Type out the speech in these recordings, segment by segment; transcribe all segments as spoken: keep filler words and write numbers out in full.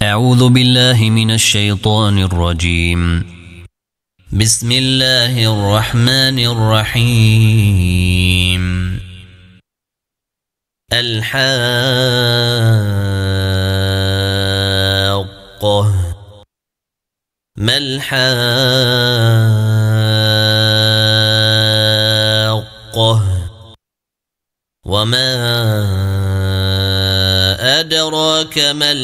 أعوذ بالله من الشيطان الرجيم. بسم الله الرحمن الرحيم. الحاقة ما الحاقة وما أدراك ما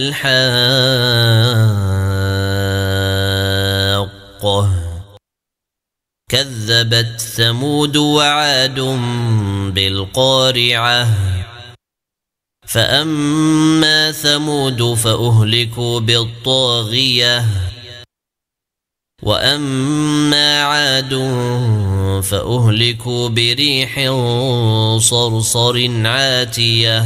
الحاقة كذبت ثمود وعاد بالقارعة فأما ثمود فأهلكوا بالطاغية وأما عاد فأهلكوا بريح صرصر عاتية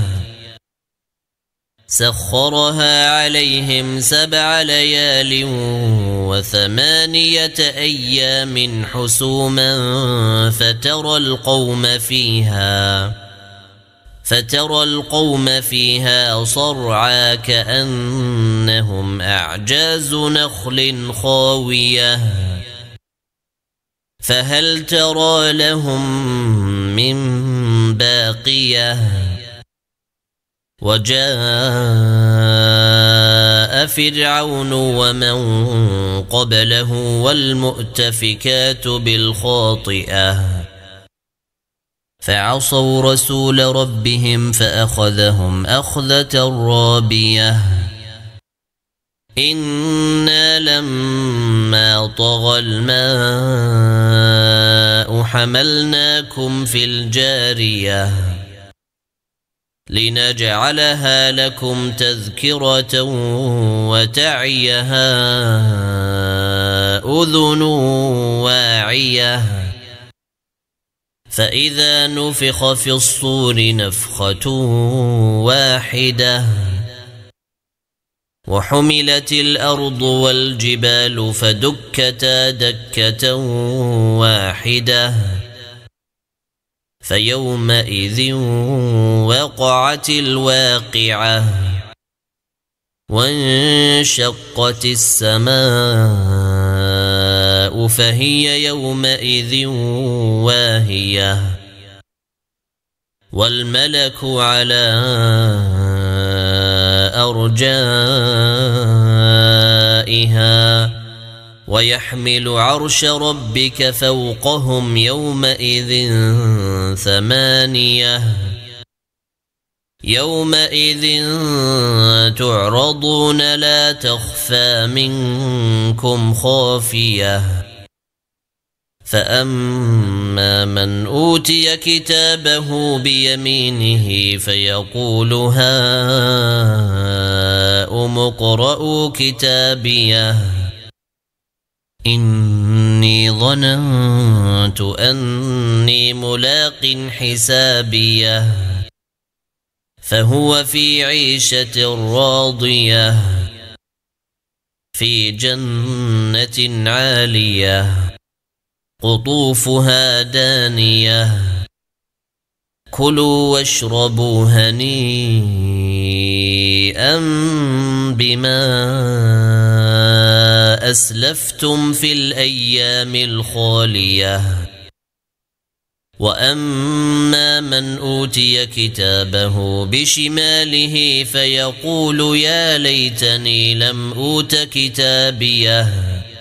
سخرها عليهم سبع ليال وثمانية أيام حسوما فترى القوم فيها فترى القوم فيها صرعى كأنهم أعجاز نخل خاوية فهل ترى لهم من باقية وجاء فرعون ومن قبله والمؤتفكات بالخاطئة فعصوا رسول ربهم فأخذهم أخذة رابية إنا لما طغى الماء حملناكم في الجارية لنجعلها لكم تذكرة وتعيها أذن واعية فإذا نفخ في الصور نفخة واحدة وحملت الأرض والجبال فدكتا دكة واحدة فيومئذ وقعت الواقعة وانشقت السماء فهي يومئذ واهية والملك على أرجائها ويحمل عرش ربك فوقهم يومئذ ثمانية يومئذ تعرضون لا تخفى منكم خافية فأما من أوتي كتابه بيمينه فيقول هاؤم اقرءوا كتابيه إني ظننت أني ملاق حسابيه فهو في عيشة راضية في جنة عالية قطوفها دانية كلوا واشربوا هنيئا بما أسلفتم في الأيام الخالية وأما من أوتي كتابه بشماله فيقول يا ليتني لم أوت كتابيه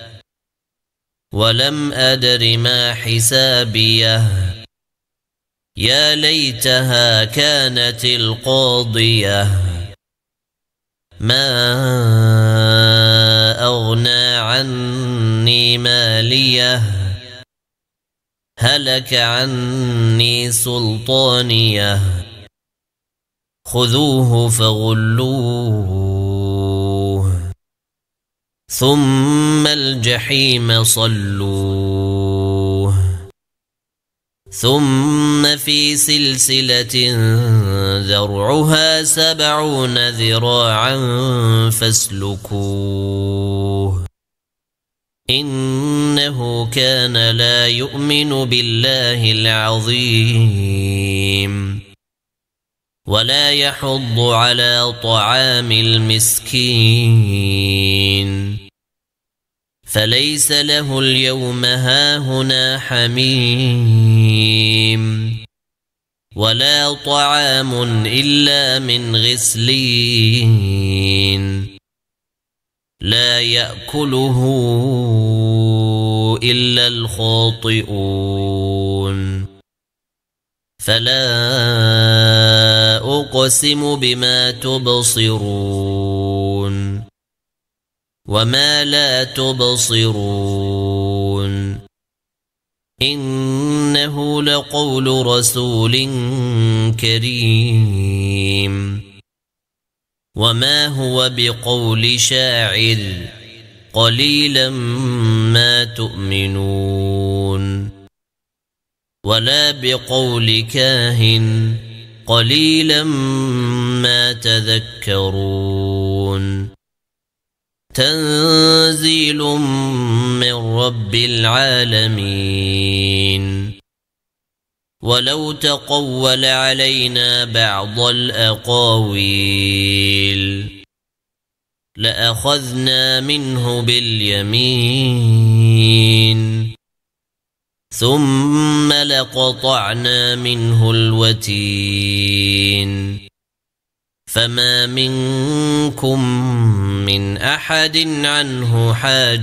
ولم أدر ما حسابيه يا ليتها كانت القاضية ما أغنى عني ماليه هلك عني سلطانيه خذوه فغلوه ثم الجحيم صلوه ثم في سلسلة ذرعها سبعون ذراعا فاسلكوه إنه كان لا يؤمن بالله العظيم ولا يحض على طعام المسكين فليس له اليوم هاهنا حميم ولا طعام إلا من غسلين لا يأكله إلا الخاطئون فلا أقسم بما تبصرون وما لا تبصرون إنه لقول رسول كريم وما هو بقول شاعر قليلا ما تؤمنون ولا بقول كاهن قليلا ما تذكرون تنزيل من رب العالمين ولو تقول علينا بعض الأقاويل لأخذنا منه باليمين ثم لقطعنا منه الوتين فما منكم من أحد عنه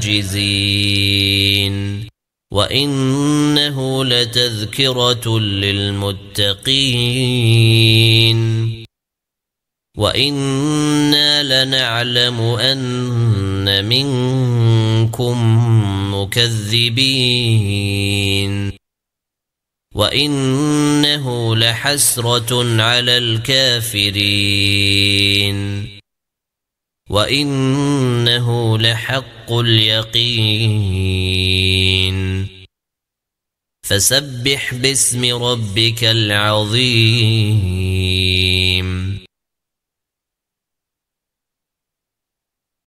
حاجزين وإنه لتذكرة للمتقين وإنا لنعلم أن منكم مكذبين وإنه لحسرة على الكافرين وإنه لحق اليقين فسبح باسم ربك العظيم